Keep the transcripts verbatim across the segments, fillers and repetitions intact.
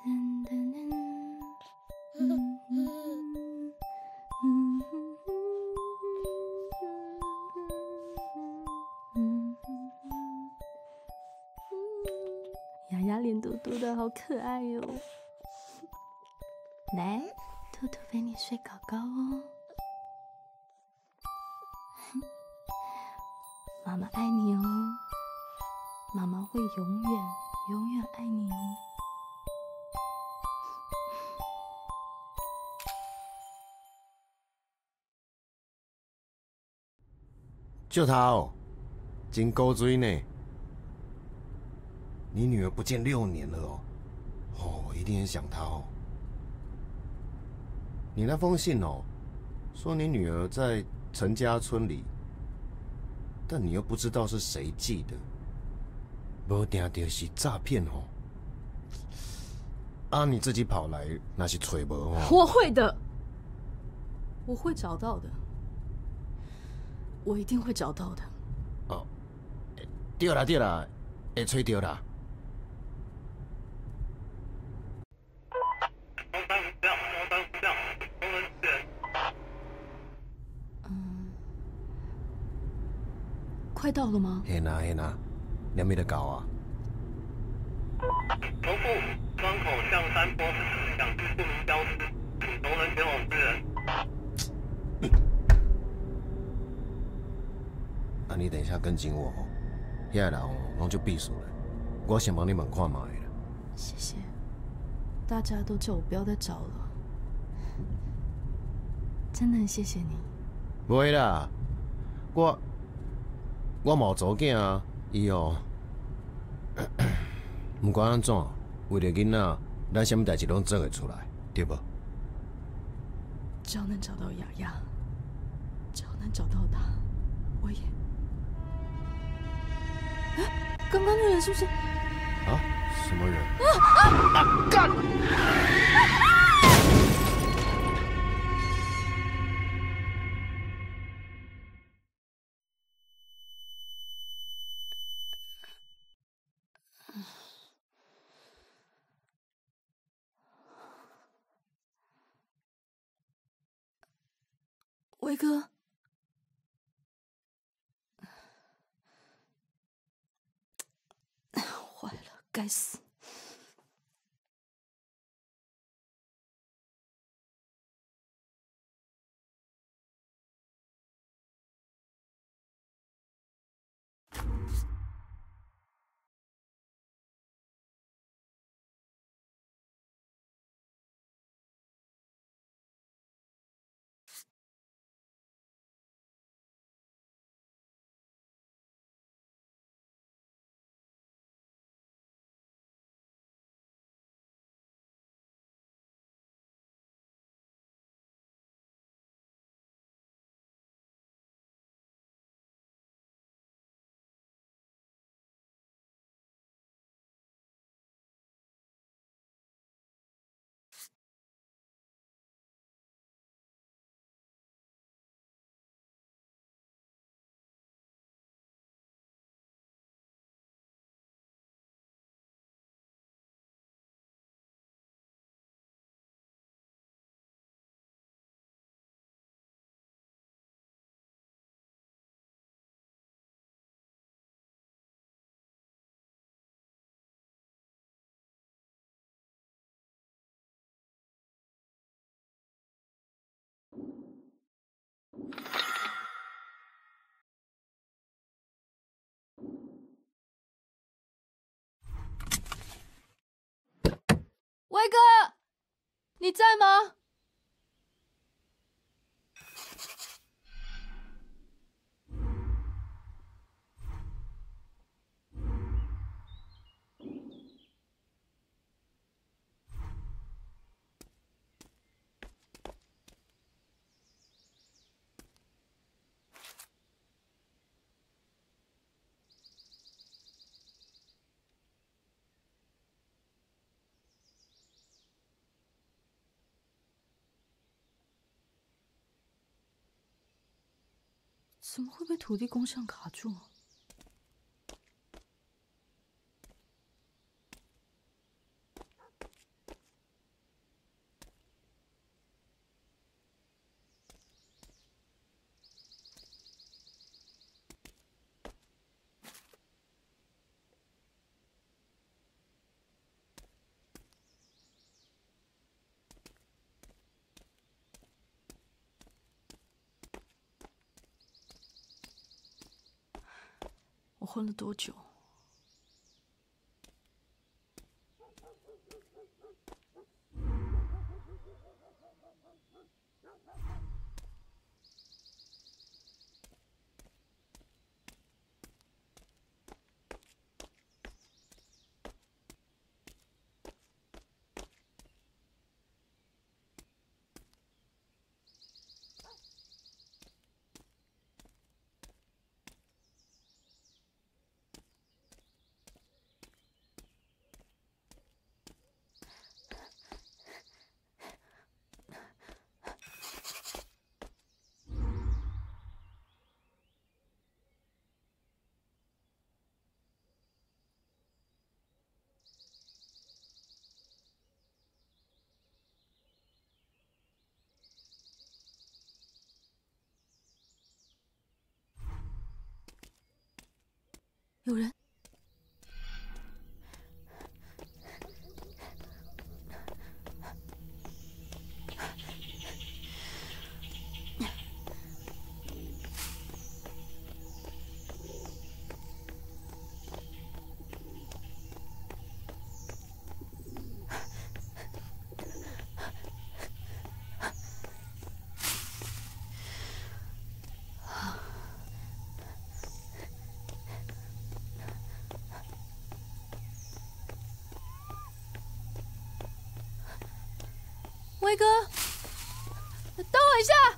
雅雅脸嘟嘟的，好可爱哟、哦！来，兔兔陪你睡高高哦。妈妈爱你哦，妈妈会永远永远爱你哦。 就他哦，真勾追呢。你女儿不见六年了哦，哦，一定很想她哦。你那封信哦，说你女儿在陈家村里，但你又不知道是谁寄的，无定定是诈骗哦。啊，你自己跑来，那是找无哦。 我会的，我会找到的，我一定会找到的。 哦，对啦对啦，会找到啦。 快到了吗？ 嘿呐嘿呐，两米的高啊！ 头部双口向山坡两只不明消失，请熟人前往支援。 啊，你等一下跟紧我哦，遐个人哦，拢就避暑了。我先帮你们看嘛的啦。 谢谢，大家都叫我不要再找了，真的很谢谢你。 不会啦，我。我冇做囝啊，伊哦，不管安怎，为了囡仔，咱什么代志拢做会出来，对不？ 只要能找到雅雅，只要能找到她，我也……哎，刚刚那人是不是？ 啊？什么人？ 啊啊！干！威哥，坏了，该死！威哥，你在吗？怎么会被土地公像卡住？ 昏了多久？有人！威哥，等我一下。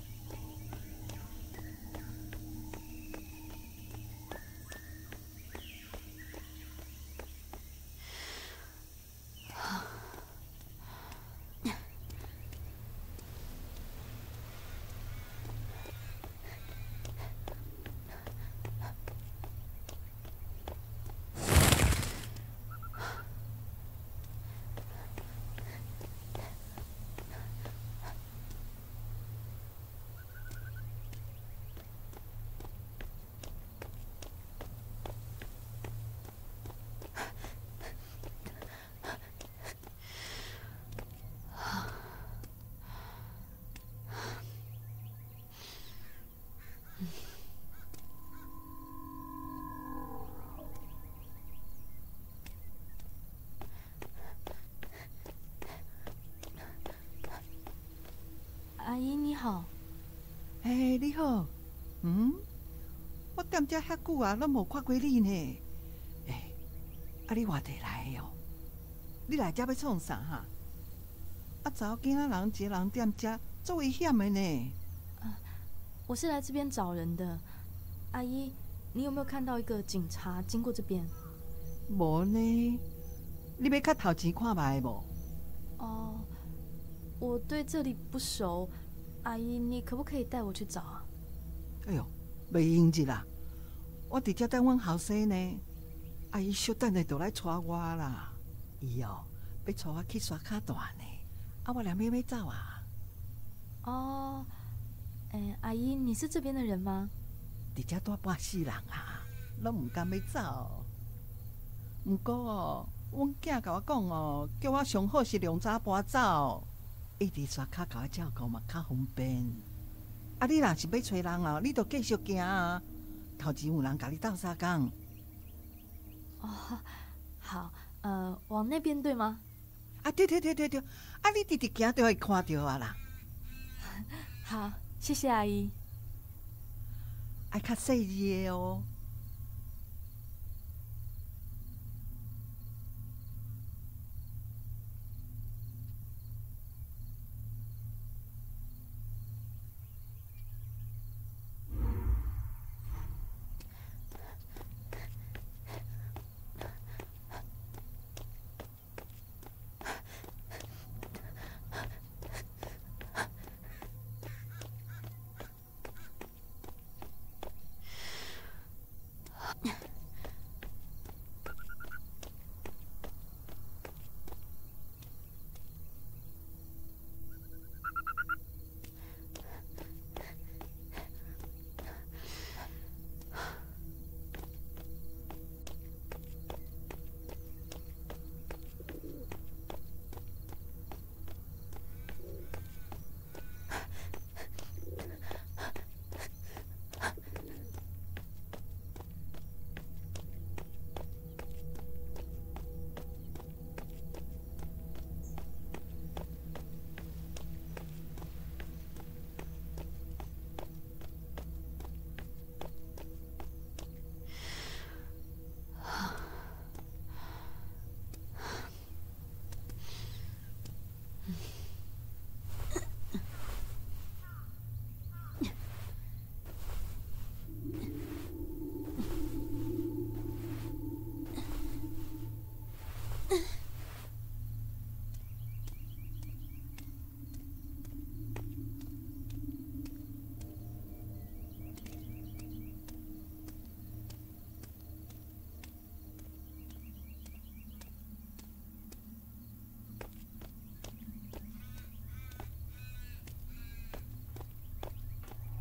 阿姨你好。 哎、欸，你好。嗯，我踮遮遐久啊，拢无看过你呢。哎、欸，啊你外地来的哦？你来遮要创啥哈？啊，查某囡仔人一个人踮遮，足危险的呢。 啊，我是来这边找人的。阿姨，你有没有看到一个警察经过这边？ 无呢。你要较头前看卖无？ 哦，我对这里不熟。阿姨，你可不可以带我去找啊？ 哎呦，袂用日啦！我伫遮等阮后生呢，阿姨小等下就来带我啦。伊哦，要带我去刷卡段呢，啊，我两边要走啊。 哦，哎，阿姨，你是这边的人吗？ 伫遮住半世人啊，拢唔甘要走。毋过哦，阮囝甲我讲哦，叫我上好是量早搬走。一直刷卡甲我照顾嘛较方便。啊，你若是要找人哦，你就继续行啊。头前有人甲你斗相共。 哦，好，呃，往那边对吗？ 啊，对对对对对，啊，你直直行就会看到啊啦。 好，谢谢阿姨。 爱较细致的哦。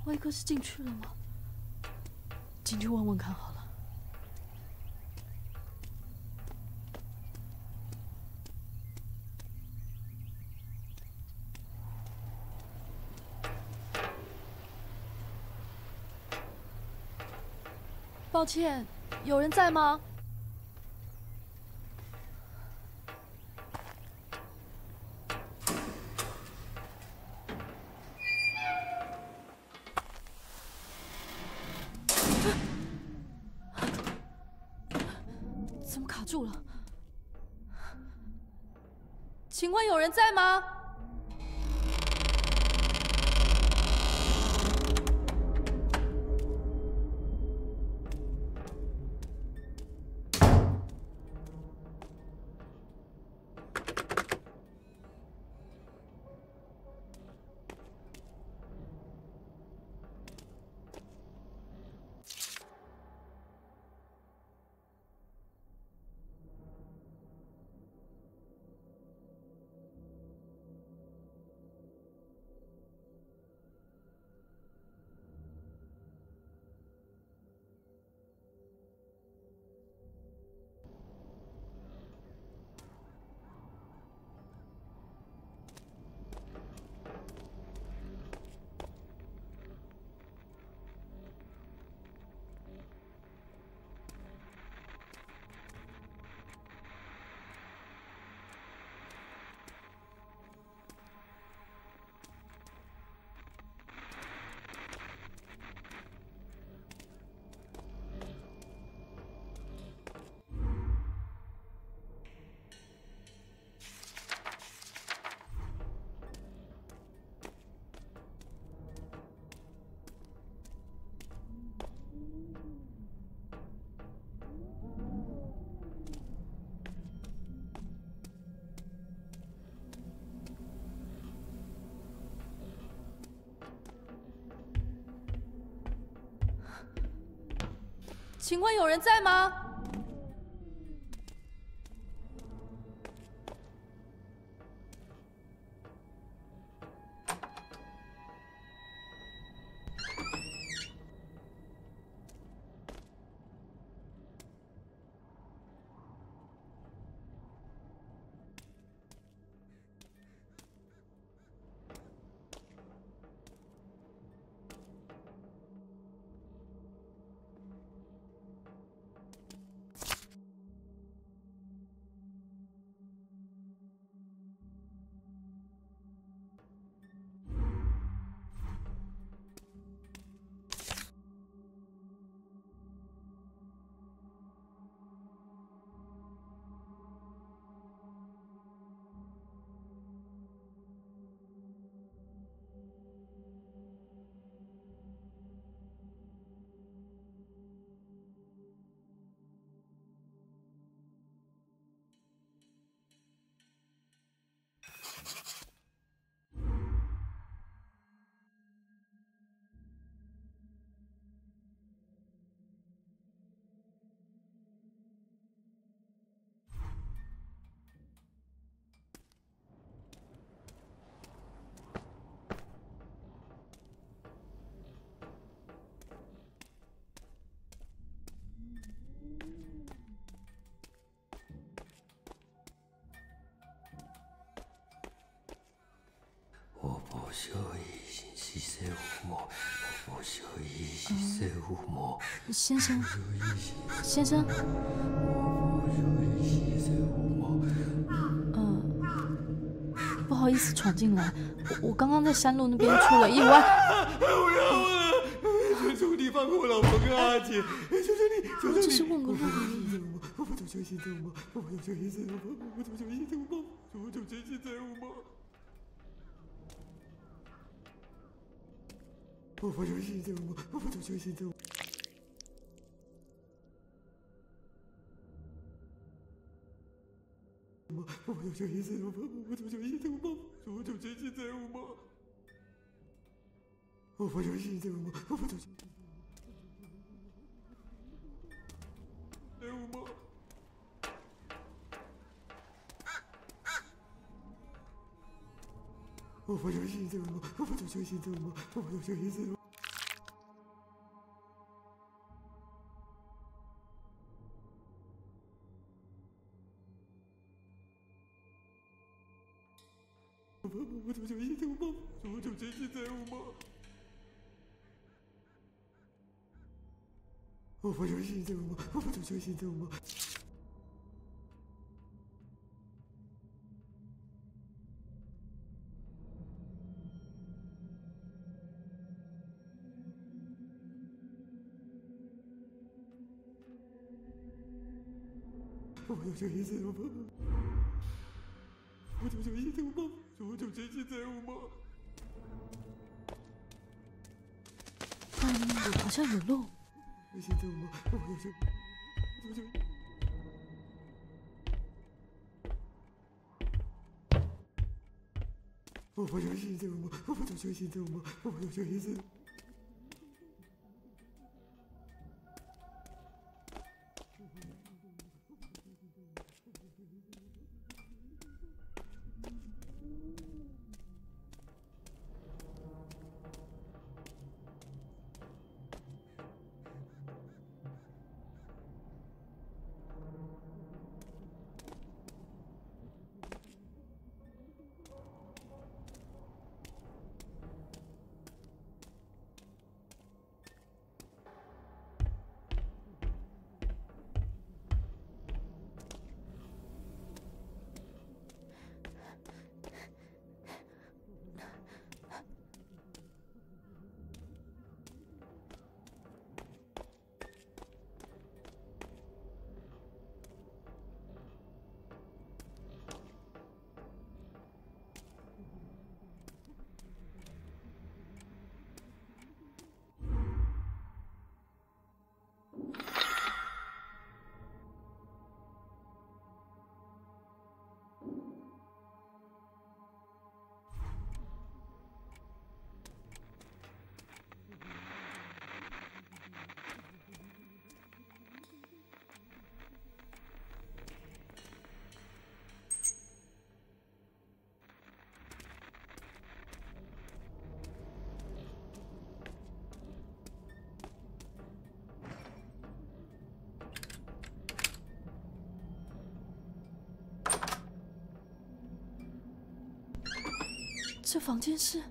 威哥是进去了吗？进去问问看好了。抱歉，有人在吗？怎么卡住了？请问有人在吗？请问有人在吗？ 我不小意是色无魔，我不小意是色无魔。 先生，先生，嗯，不好意思闯进来，我我刚刚在山路那边出了意外。 不要啊！求求你放过我老婆跟阿姐，求求你，求求你！ 这是问个路。 我不求心色无魔，我不求心色无魔，我不求心色无魔，我不求心色无魔。我不求心色无魔，我不求心色无魔。我不求心色无魔，我不求心色无魔，我不求心色无魔。我不求心色无魔，我不求心色无魔。我不求心色无魔，我不求心色无魔，我不求心色无魔。 我求求现在有吗？我求求现在有吗？我不求现在有吗？我不求现在有吗？我求求现在有吗？我求求现在有吗？我求求现在有吗？ 嗯，好像有漏。 现在有吗？我求求，我求求。我不求现在有吗？我不求现在有吗？我不求现在。 这房间是……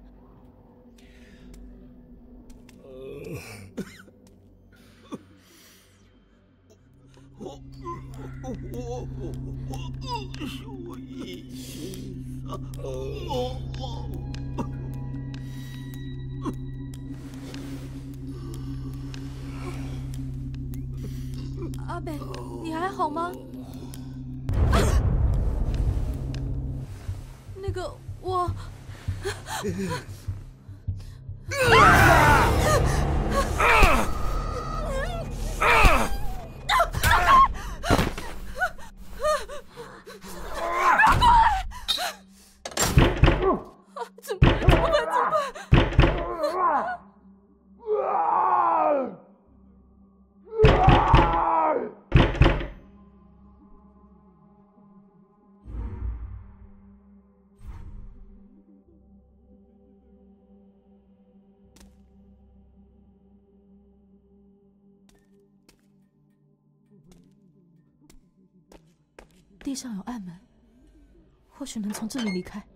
我我我我小医生啊！我我阿北，你还好吗？那个我。地上有暗门，或许能从这里离开。